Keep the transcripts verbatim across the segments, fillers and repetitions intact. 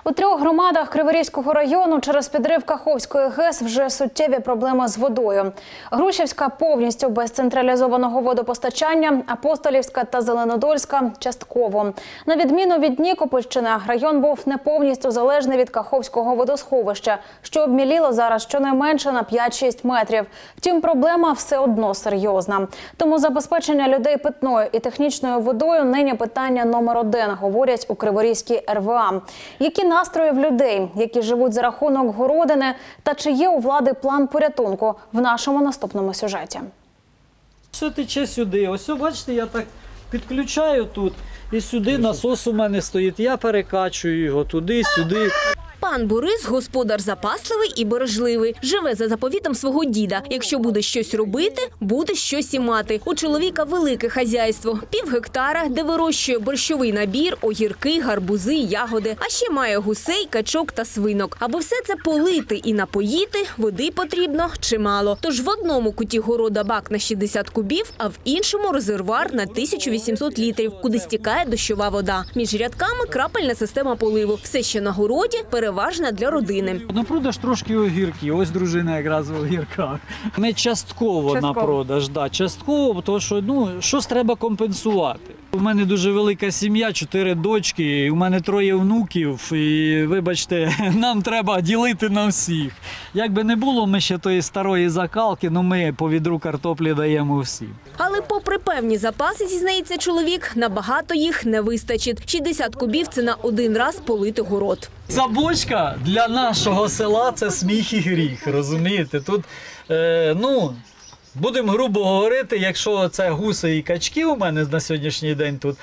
У трьох громадах Криворізького району через підрив Каховської ГЕС вже суттєві проблеми з водою. Грушівська повністю без централізованого водопостачання, Апостолівська та Зеленодольська – частково. На відміну від Нікопольщини, район був не повністю залежний від Каховського водосховища, що обміліло зараз щонайменше на п'ять-шість метрів. Втім, проблема все одно серйозна. Тому забезпечення людей питною і технічною водою нині питання номер один, говорять у Криворізькій ер ве а. Які настрої в людей, які живуть за рахунок городини, та чи є у влади план порятунку – в нашому наступному сюжеті. Все тече сюди. Ось, бачите, я так підключаю тут, і сюди насос у мене стоїть. Я перекачую його туди, сюди. Пан Борис – господар запасливий і бережливий. Живе за заповітом свого діда. Якщо буде щось робити, буде щось і мати. У чоловіка велике хазяйство. Пів гектара, де вирощує борщовий набір, огірки, гарбузи, ягоди. А ще має гусей, качок та свинок. Аби все це полити і напоїти, води потрібно чимало. Тож в одному куті города бак на шістдесят кубів, а в іншому резервуар на тисячу вісімсот літрів, куди стікає дощова вода. Між рядками крапельна система поливу. Все, що на городі, переважно для родини. На продаж трошки огірки. Ось дружина якраз в огірках. Ми частково, частково. на продаж, да, частково, тому що ну, щось треба компенсувати. У мене дуже велика сім'я, чотири дочки, у мене троє внуків, і, вибачте, нам треба ділити на всіх. Як би не було, ми ще тої старої закалки, але ми по відру картоплі даємо всім. Але попри певні запаси, зізнається чоловік, набагато їх не вистачить. шістдесят кубів – це на один раз полити город. Ця бочка для нашого села – це сміх і гріх, розумієте? Тут, е, ну... Будемо грубо говорити, якщо це гуси і качки у мене на сьогоднішній день тут,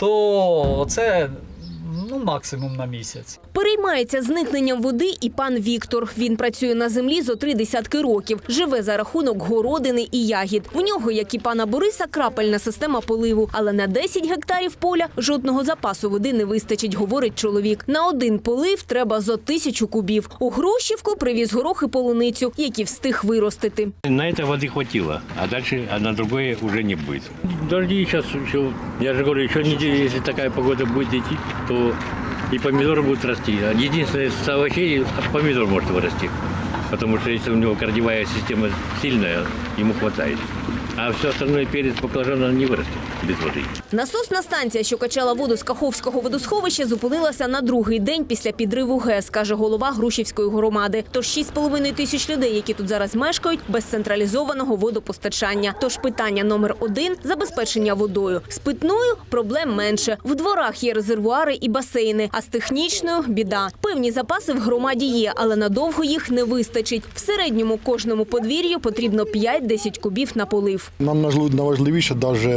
то це ну, максимум на місяць. Переймається зникненням води і пан Віктор. Він працює на землі зо три десятки років. Живе за рахунок городини і ягід. В нього, як і пана Бориса, крапельна система поливу. Але на десять гектарів поля жодного запасу води не вистачить, говорить чоловік. На один полив треба зо тисячу кубів. У Грушівку привіз горох і полуницю, які встиг виростити. На це води хватило, а далі а на друге вже не буде. Дожди зараз, я ж говорю, ще неділю, якщо така погода буде йти, то и помидоры будут расти. Единственное, с овощей помидор может вырасти. Потому что если у него корневая система сильная, ему хватает. А все остальное перец, баклажан не виросте без води. Насосна станція, що качала воду з Каховського водосховища, зупинилася на другий день після підриву ГЕС, каже голова Грушівської громади. Тож шість з половиною тисяч людей, які тут зараз мешкають, без централізованого водопостачання. Тож питання номер один – забезпечення водою. З питною проблем менше. В дворах є резервуари і басейни, а з технічною – біда. Певні запаси в громаді є, але надовго їх не вистачить. В середньому кожному подвір'ю потрібно п'ять-десять кубів на полив. Нам найважливіше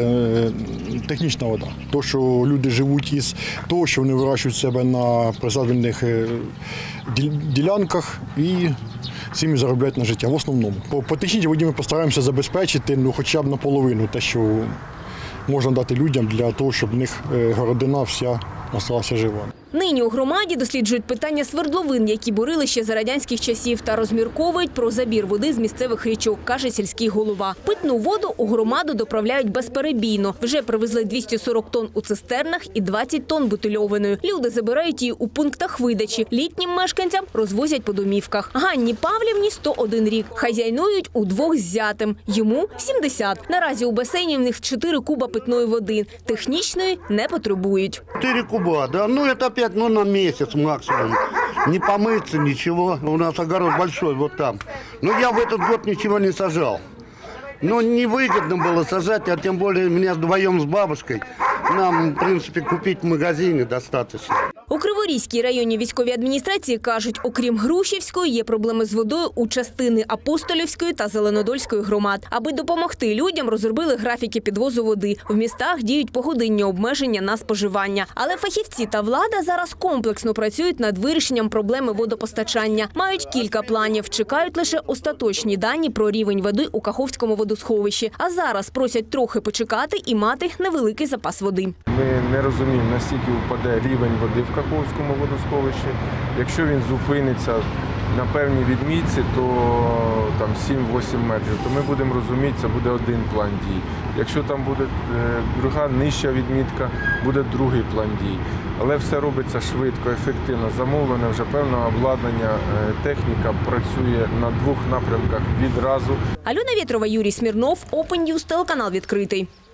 навіть технічна вода. То, що люди живуть із того, що вони вирощують себе на присаджених ділянках і цим заробляють на життя в основному. По, по технічній воді ми постараємося забезпечити ну, хоча б наполовину те, що можна дати людям для того, щоб в них городина вся залишилася жива. Нині у громаді досліджують питання свердловин, які бурили ще за радянських часів, та розмірковують про забір води з місцевих річок, каже сільський голова. Питну воду у громаду доправляють безперебійно. Вже привезли двісті сорок тонн у цистернах і двадцять тонн бутильованої. Люди забирають її у пунктах видачі. Літнім мешканцям розвозять по домівках. Ганні Павлівні сто один рік. Хазяйнують удвох з зятем. Йому сімдесят. Наразі у басейні в них чотири куба питної води. Технічної не потребують. чотири куба, да? Ну, это опять, ну, на месяц максимум. Не помыться, ничего. У нас огород большой, вот там. Но я в этот год ничего не сажал. Ну, невыгодно было сажать, а тем более меня вдвоем с бабушкой. Нам, в принципе, купить в магазине достаточно. У Криворізькій районній військовій адміністрації кажуть, окрім Грушівської, є проблеми з водою у частини Апостолівської та Зеленодольської громад. Аби допомогти людям, розробили графіки підвозу води. В містах діють погодинні обмеження на споживання. Але фахівці та влада зараз комплексно працюють над вирішенням проблеми водопостачання. Мають кілька планів, чекають лише остаточні дані про рівень води у Каховському водосховищі. А зараз просять трохи почекати і мати невеликий запас води. Ми не розуміємо, наскільки впаде рівень води в Каховському водосховищі. Якщо він зупиниться на певній відмітці, то там сім-вісім метрів, то ми будемо розуміти, це буде один план дій. Якщо там буде друга нижча відмітка, буде другий план дій. але все робиться швидко, ефективно. Замовлене вже певне обладнання, е, техніка працює на двох напрямках відразу. Альона Вєтрова, Юрій Смірнов, Open News, телеканал «Відкритий».